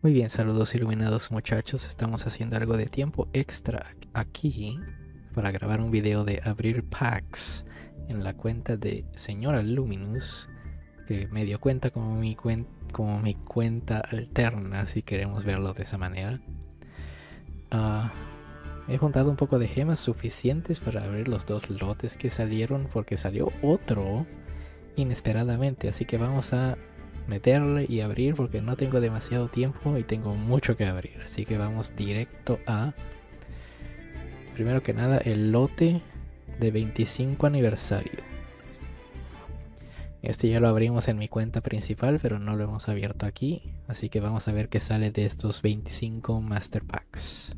Muy bien, saludos iluminados muchachos, estamos haciendo algo de tiempo extra aquí para grabar un video de abrir packs en la cuenta de Señora Luminous, que me dio cuenta como mi cuenta alterna, si queremos verlo de esa manera. He juntado un poco de gemas suficientes para abrir los dos lotes que salieron, porque salió otro inesperadamente, así que vamos a meterle y abrir porque no tengo demasiado tiempo y tengo mucho que abrir, así que vamos directo a, primero que nada, el lote de 25 aniversario. Este ya lo abrimos en mi cuenta principal, pero no lo hemos abierto aquí, así que vamos a ver qué sale de estos 25 Master Packs.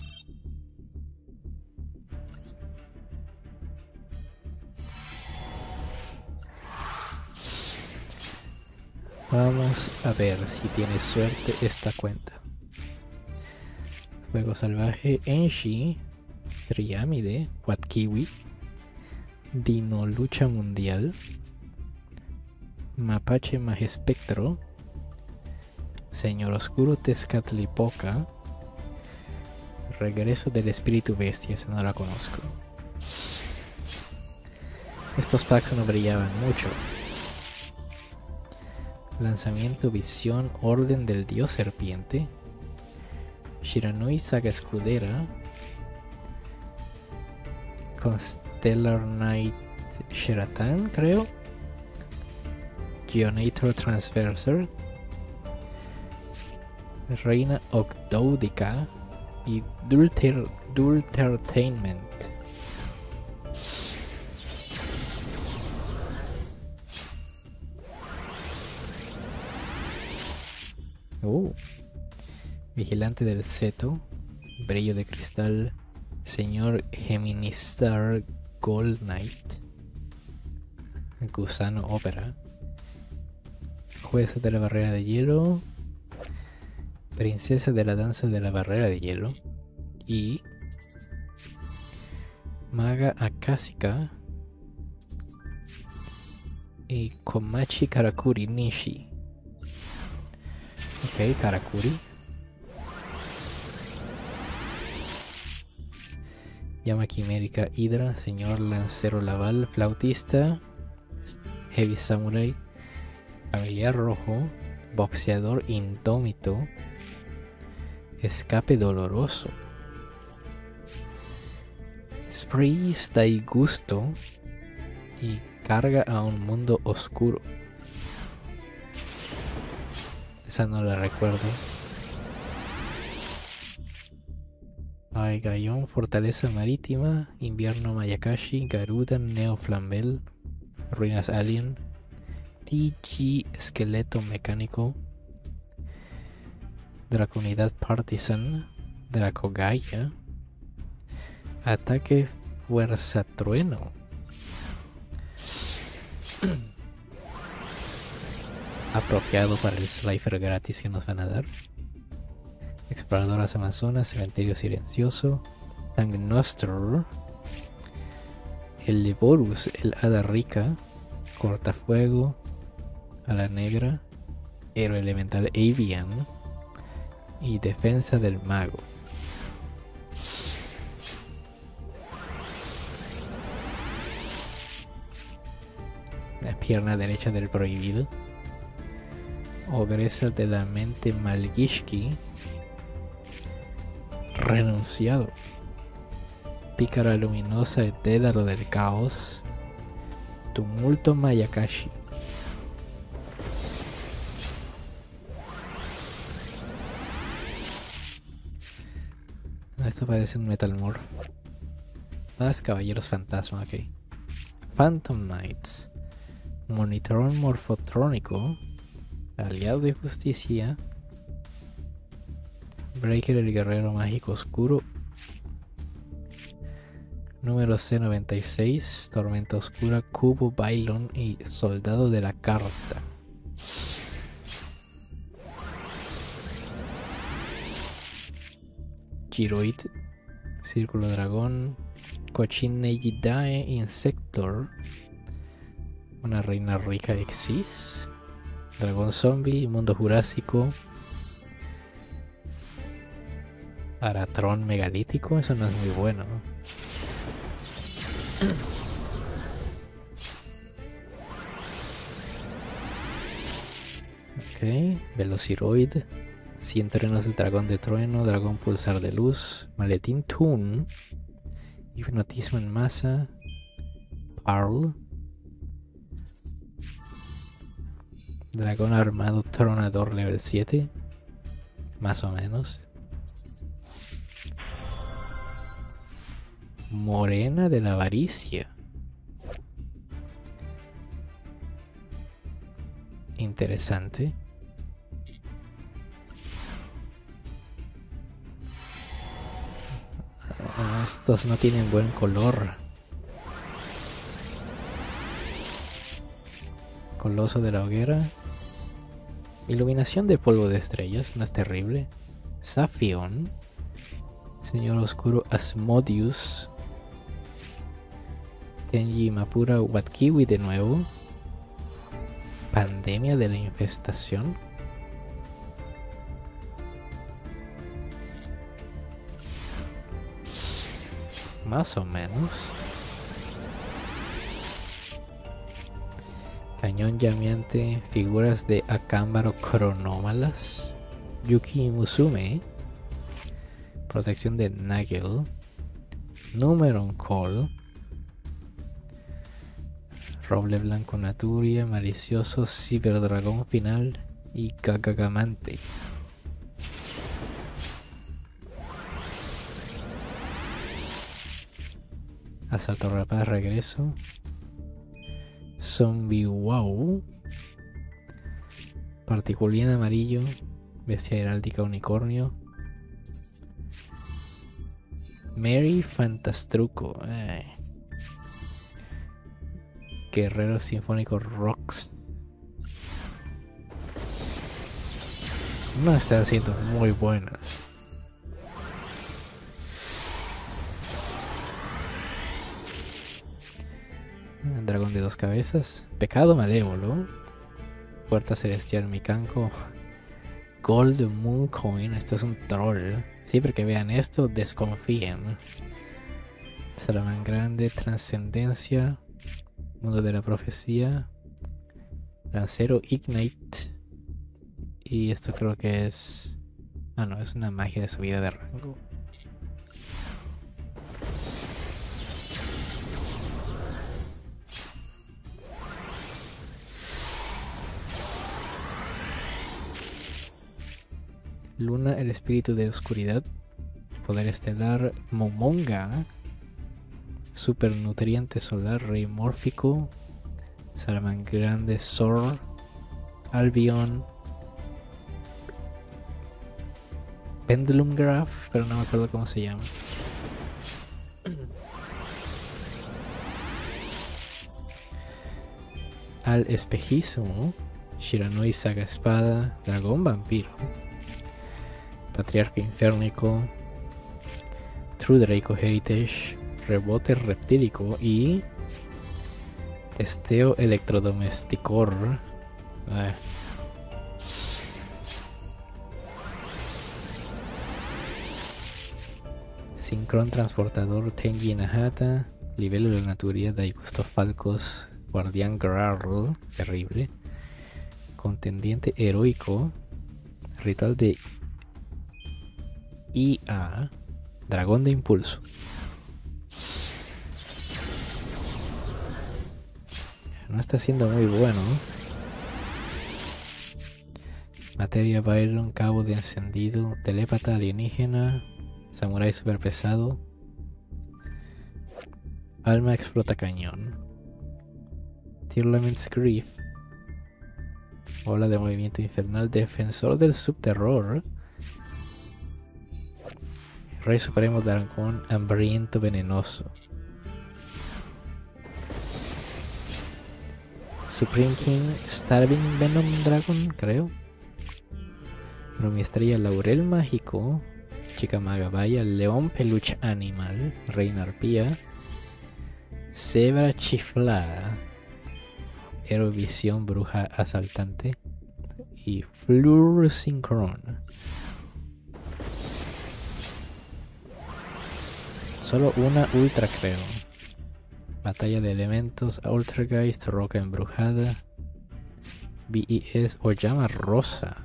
Vamos a ver si tiene suerte esta cuenta. Fuego salvaje, Enshi, Triámide, Huatkiwi, Dino Lucha Mundial, Mapache Majespectro, Señor Oscuro Tezcatlipoca, Regreso del Espíritu Bestia, esa no la conozco. Estos packs no brillaban mucho. Lanzamiento Visión Orden del Dios Serpiente, Shiranui Saga Escudera, Constellar Knight Sheratan, creo, Geonator Transverser, Reina Octoudica y Dultertainment. Vigilante del Seto, Brillo de Cristal, Señor Geministar Gold Knight, Gusano Ópera, Jueza de la Barrera de Hielo, Princesa de la Danza de la Barrera de Hielo y Maga Akasika y Komachi Karakuri Nishi. Ok, Karakuri. Llama Quimérica Hydra, Señor Lancero Laval, Flautista, Heavy Samurai, Familiar Rojo, Boxeador Indómito, Escape Doloroso, Sprays Daigusto y Carga a un Mundo Oscuro. Esa no la recuerdo. Aigaion, Fortaleza Marítima, Invierno Mayakashi, Garuda, Neo Flambel, Ruinas Alien, TG Esqueleto Mecánico, Draconidad Partisan, Dracogaya, Ataque Fuerza Trueno, apropiado para el Slifer gratis que nos van a dar. Exploradoras Amazonas, Cementerio Silencioso, Tangnoster, el Leborus, el Hada Rica, Cortafuego, Ala Negra, Héroe Elemental Avian y Defensa del Mago. La pierna derecha del prohibido, Ogresa de la Mente Malgishki, Renunciado, Pícara Luminosa de Dédalo del Caos, Tumulto Mayakashi. Esto parece un Metalmorph. Más Caballeros Fantasma, ok. Phantom Knights, Monitorón Morfotrónico, Aliado de Justicia, Breaker el Guerrero Mágico Oscuro, número C96, Tormenta Oscura, Cubo Bailon y Soldado de la Carta. Giroid, Círculo Dragón, Cochineidae Insector, una reina rica Exis, Dragón Zombie, Mundo Jurásico, Aratrón megalítico, eso no es muy bueno. Ok, Velociroid, 100 trenos del dragón de trueno, dragón pulsar de luz, maletín Toon, hipnotismo en masa, Parl, dragón armado tronador level 7, más o menos. Morena de la avaricia. Interesante. Estos no tienen buen color. Coloso de la hoguera. Iluminación de polvo de estrellas, no es terrible. Safion. Señor oscuro Asmodeus. Tenji Mapura Watkiwi de nuevo. Pandemia de la infestación. Más o menos. Cañón llameante. Figuras de Acámbaro cronómalas. Yuki Musume. Protección de Nagel. Numeron Call. Roble blanco Naturia, malicioso Ciberdragón final y Gagagamante. Asalto rapaz regreso. Zombie Wow. Particulín amarillo. Bestia heráldica unicornio. Mary Fantastruco. Guerrero Sinfónico Rocks. No están siendo muy buenas. Dragón de 2 cabezas. Pecado malévolo. Puerta celestial Mikanko. Gold Moon Coin. Esto es un troll. Siempre que vean esto, desconfíen. Salaman grande. Trascendencia. Mundo de la profecía. Lancero Ignite. Y esto creo que es... Ah, no, es una magia de subida de rango. Luna, el espíritu de oscuridad. Poder estelar Momonga. Super nutriente solar, rey mórfico. Salaman grande, Zor. Albion. Pendulum Graph, pero no me acuerdo cómo se llama. Al espejismo. Shiranui Saga Espada. Dragón Vampiro. Patriarca Inférnico. True Draco Heritage. Rebote reptílico y Esteo Electrodomesticor. Sincron Transportador Tenji Nahata. Libelo de la Naturía Daigusto Falcos. Guardián Grarl. Terrible. Contendiente Heroico. Ritual de IA. Dragón de Impulso. No está siendo muy bueno. Materia Byron, cabo de encendido, telépata alienígena, samurai super pesado, alma explota cañón, Tirlament's Grief, ola de movimiento infernal, defensor del subterror, rey supremo dragón hambriento venenoso. Supreme King, Starving Venom Dragon, creo. Pero mi estrella Laurel Mágico, Chica Magabaya, León Peluche Animal, Reina Arpía, Zebra Chiflada, Aerovisión Bruja Asaltante y Fleur Synchron. solo una ultra, creo. Batalla de elementos, Ultrageist, roca embrujada, BES o llama rosa.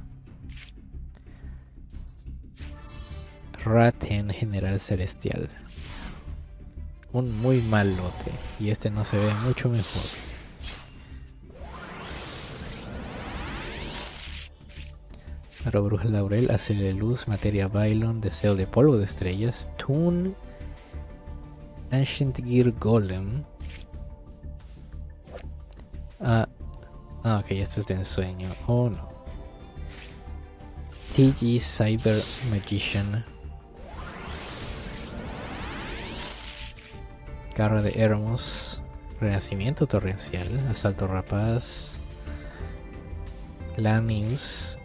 Raten, general celestial. Un muy mal lote. Y este no se ve mucho mejor. Aro bruja laurel, hace de luz, materia Bylon, deseo de polvo de estrellas, Toon, Ancient Gear Golem. Ok, este es de ensueño. Oh no. TG Cyber Magician. Garra de Hermos. Renacimiento torrencial. Asalto rapaz. Lanius.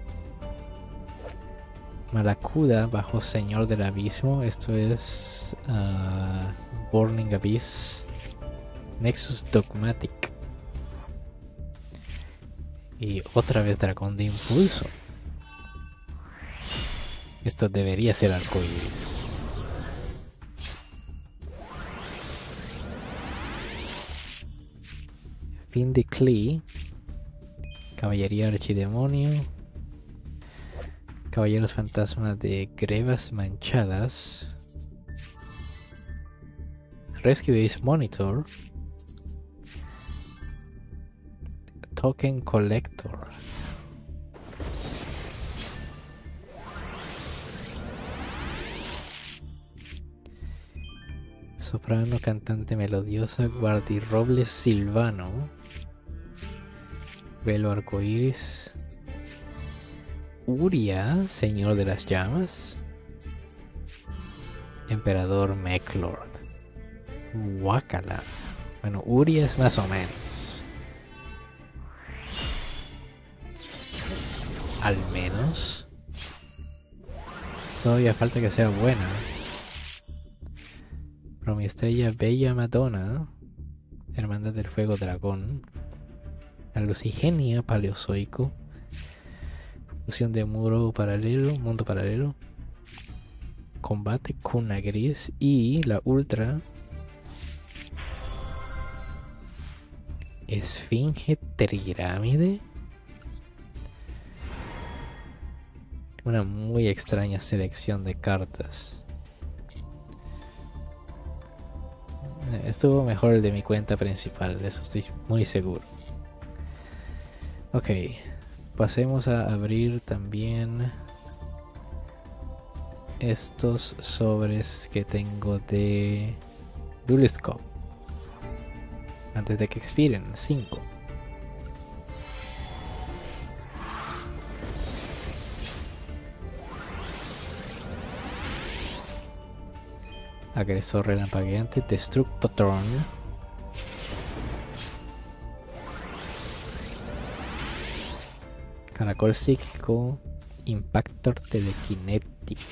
Malacuda bajo Señor del Abismo. Esto es Burning Abyss. Nexus Dogmatic. Y otra vez Dragón de Impulso. Esto debería ser arcoíris. Fin de Klee. Caballería Archidemonio. Caballeros Fantasma de Grevas Manchadas. Rescue Ace Monitor. Token Collector. Soprano, cantante melodiosa, guardirrobles Silvano. Velo arcoíris. Uria, señor de las llamas. Emperador Meklord. Wakala. Bueno, Uria es más o menos. Al menos. Todavía falta que sea buena. Promiestrella Bella Madonna. Hermandad del Fuego Dragón. La Lucigenia Paleozoico. Fusión de mundo paralelo. Combate Cuna Gris. Y la ultra Esfinge Trirámide. Una muy extraña selección de cartas. Estuvo mejor el de mi cuenta principal, de eso estoy muy seguro. Ok, pasemos a abrir también estos sobres que tengo de Duelist Cup antes de que expiren. 5. Agresor relampagueante, Destructotron. Caracol psíquico, Impactor telequinético.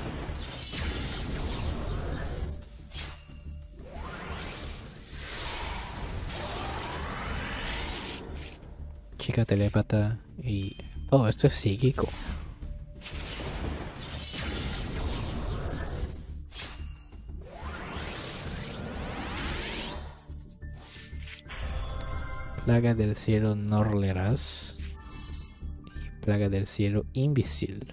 Chica telépata y... oh, esto es psíquico. Plaga del cielo Norleras y Plaga del cielo Invisible.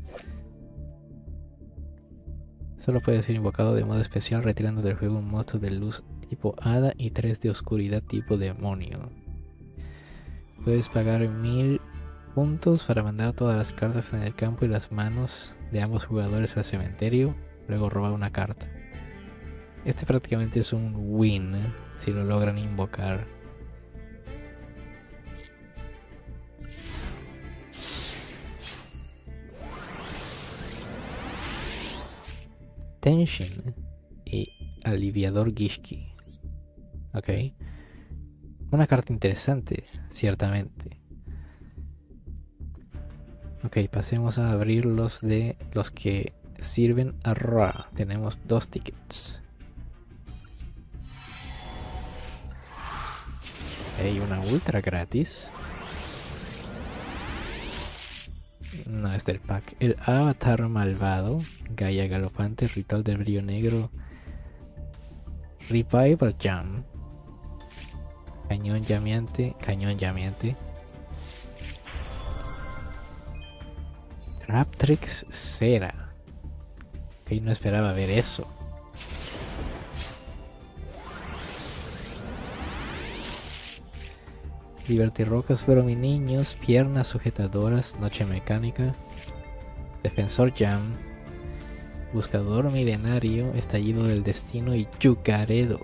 Solo puede ser invocado de modo especial retirando del juego un monstruo de luz tipo hada y 3 de oscuridad tipo demonio. Puedes pagar 1000 puntos para mandar todas las cartas en el campo y las manos de ambos jugadores al cementerio, luego robar una carta. Este prácticamente es un win si lo logran invocar. Tenshin y Aliviador Gishki. Ok. Una carta interesante, ciertamente. Ok, pasemos a abrir los de los que sirven a Ra. Tenemos 2 tickets. Hay una ultra gratis. No es del pack. El avatar malvado, Gaia galopante, ritual del brillo negro, Revival Jam. Cañón llameante. Cañón llameante. Raptrix Cera. Ok, no esperaba ver eso. Divertirrocas fueron mis niños. Piernas sujetadoras. Noche mecánica. Defensor Jam. Buscador milenario. Estallido del destino. Y Yuragedo.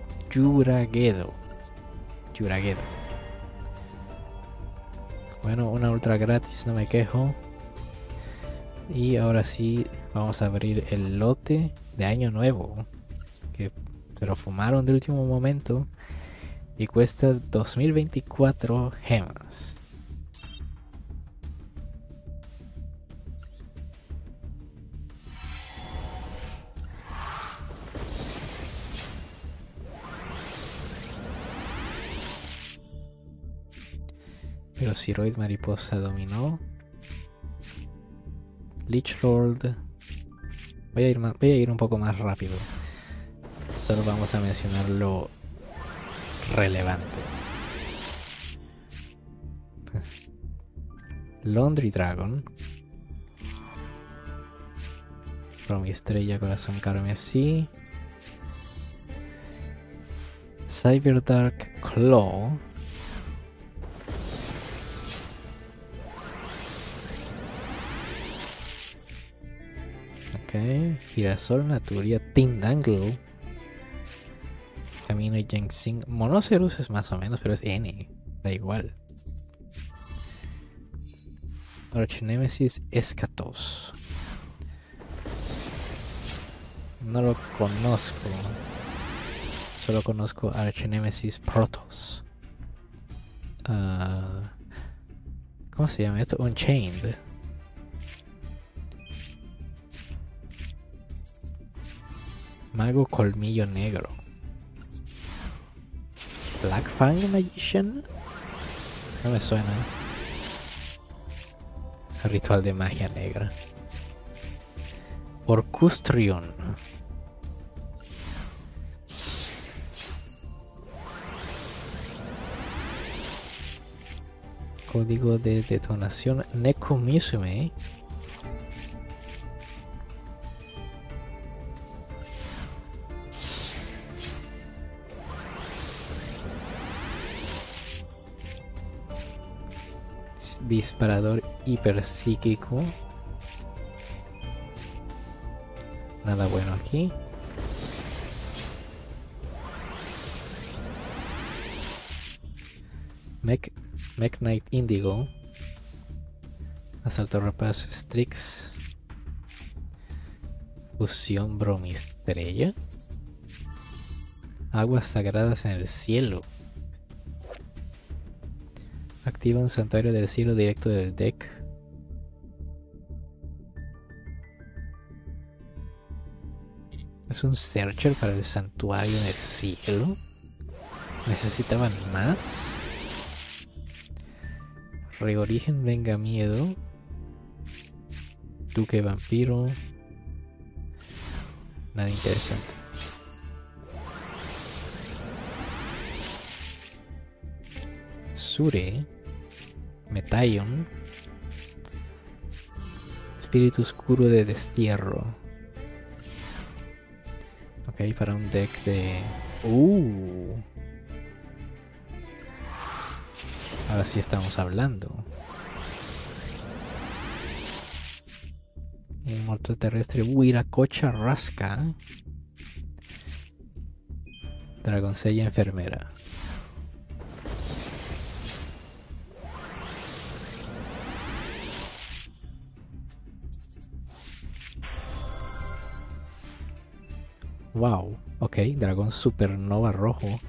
Bueno, una ultra gratis, no me quejo. Y ahora sí vamos a abrir el lote de año nuevo, que se lo fumaron de último momento y cuesta 2024 gemas. Pero Siroid Mariposa dominó. Lich Lord. Voy a ir un poco más rápido. Solo vamos a mencionar lo relevante. Laundry Dragon. Romy Estrella, Corazón Carmesí. Cyberdark Claw. Ok, Girasol, Naturia, Tindangle, Camino y Jensing. Monocerus es más o menos, pero es N, da igual. Archinemesis Escatos. No lo conozco. Solo conozco Archinemesis Protoss. ¿Cómo se llama esto? Unchained. Mago Colmillo Negro. Black Fang Magician. No me suena. Ritual de magia negra. Orcustrion. Código de detonación Nekomizume. Disparador hiperpsíquico. Nada bueno aquí. Mech Knight Indigo. Asalto rapaz Strix. Fusión Bromistrella. Aguas sagradas en el cielo. Activa un santuario del cielo directo del deck. Es un searcher para el santuario en el cielo. ¿Necesitaban más? Reorigen Venga Miedo. Duque Vampiro. Nada interesante. Sure. Metaion. Espíritu Oscuro de Destierro. Ok, para un deck de... Ahora sí estamos hablando. Inmortal Terrestre Wiracocha Rasca. Dragoncella Enfermera. Wow, ok, dragón supernova rojo.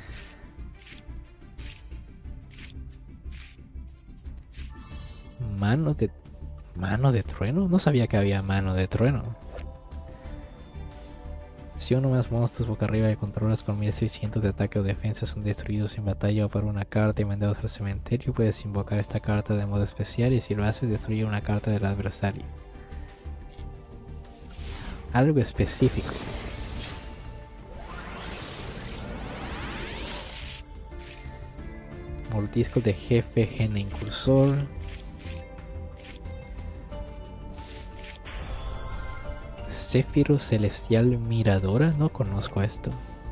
Mano de trueno. No sabía que había mano de trueno. Si uno más monstruos boca arriba que controlas con 1600 de ataque o defensa son destruidos en batalla o por una carta y mandados al cementerio, puedes invocar esta carta de modo especial y si lo haces destruye una carta del adversario. Algo específico. Mordisco de jefe, Gene Incursor. Céfiro Celestial Miradora, no conozco esto.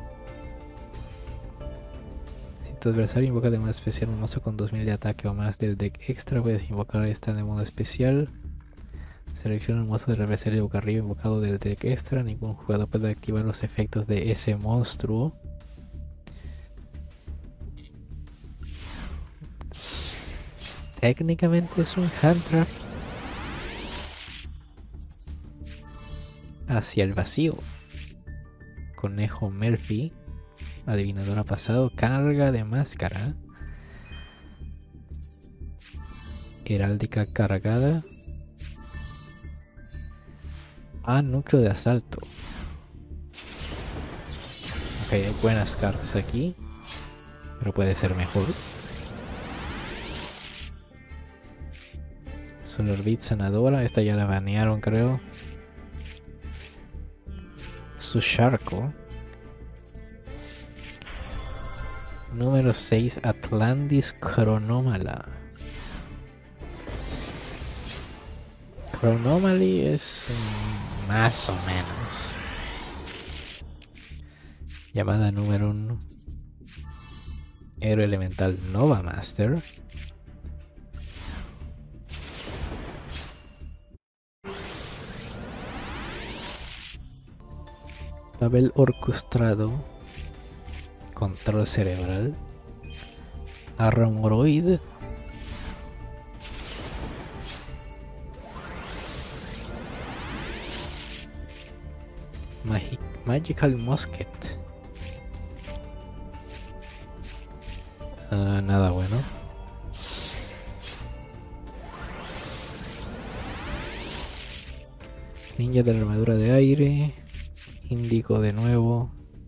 Si tu adversario invoca de modo especial un monstruo con 2000 de ataque o más del deck extra, puedes invocar esta de modo especial. Selecciona el monstruo del adversario de boca arriba invocado del deck extra. Ningún jugador puede activar los efectos de ese monstruo. Técnicamente es un hand trap hacia el vacío. Conejo Murphy, adivinadora pasado, carga de máscara. Heráldica cargada. Núcleo de asalto. Ok, hay buenas cartas aquí, pero puede ser mejor. Solar Beat sanadora, esta ya la banearon creo. Susharko. Número 6, Atlantis Chronomala. Chronomaly es más o menos. Llamada número 1. Héroe elemental Nova Master. Babel orquestado. Control cerebral. Armoroid. Magical Musket. Nada bueno. Ninja de la armadura de aire. Índigo de nuevo.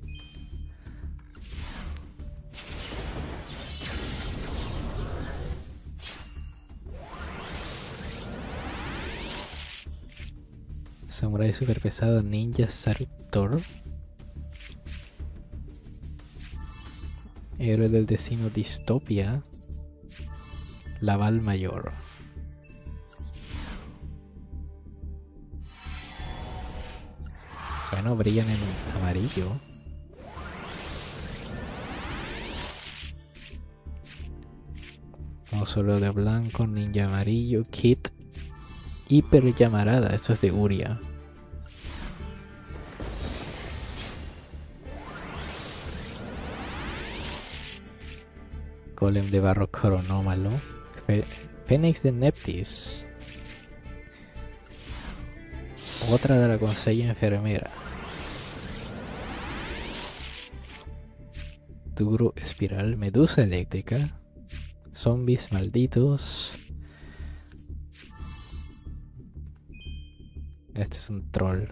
Samurai super pesado Ninja Sartor. Héroe del destino Distopia. Laval Mayor. Bueno, brillan en amarillo. No solo de blanco, ninja amarillo, kit. Hiper llamarada, esto es de Uria. Golem de barro cronómalo. Fénix de Neptis. Otra dragonsella enfermera. Duro espiral, medusa eléctrica. Zombies malditos. Este es un troll.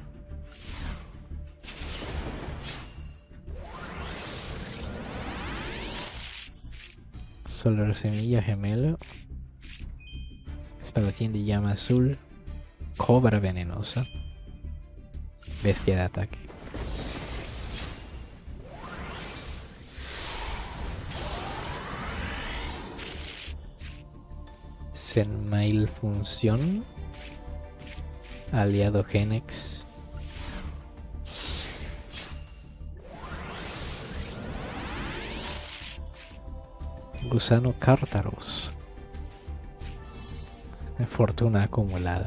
Solar semilla gemelo. Espadachín de llama azul. Cobra venenosa. Bestia de ataque. Zenmail función. Aliado Genex. Gusano Cártaros. Fortuna acumulada.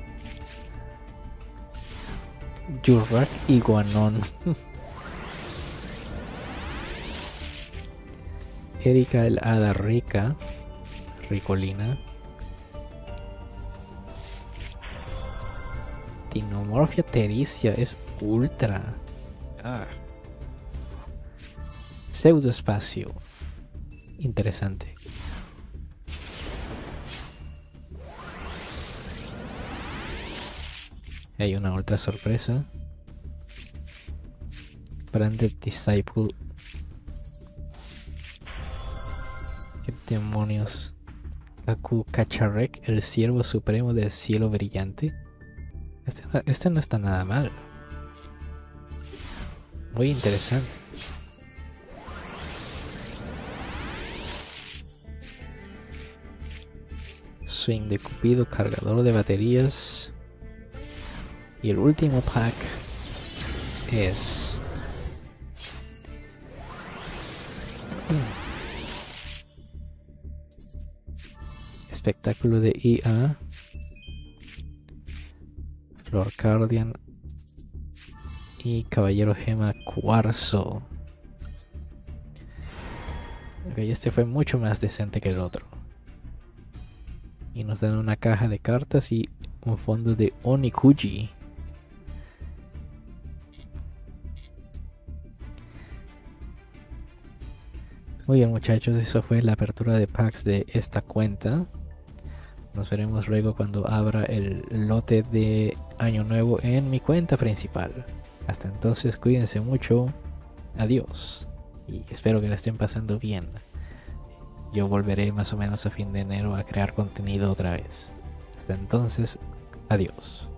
Yurrak Iguanón. Erika el Hada Rica. Ricolina. Dinomorfia Tericia es ultra. Pseudoespacio. Interesante. Hay una otra sorpresa. Branded Disciple. ¿Qué demonios? Kaku Kacharek, el siervo supremo del cielo brillante. Este no está nada mal. Muy interesante. Swing de Cupido, cargador de baterías. Y el último pack es espectáculo de IA, Flor Cardian y Caballero Gema Cuarzo. Ok, este fue mucho más decente que el otro. Y nos dan una caja de cartas y un fondo de Onikuji. Muy bien, muchachos, eso fue la apertura de packs de esta cuenta. Nos veremos luego cuando abra el lote de Año Nuevo en mi cuenta principal. Hasta entonces, cuídense mucho. Adiós. Y espero que la estén pasando bien. Yo volveré más o menos a fin de enero a crear contenido otra vez. Hasta entonces, adiós.